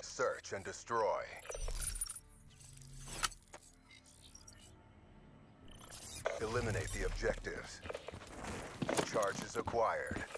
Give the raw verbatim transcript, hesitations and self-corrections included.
search and destroy. Eliminate the objectives. Charges acquired.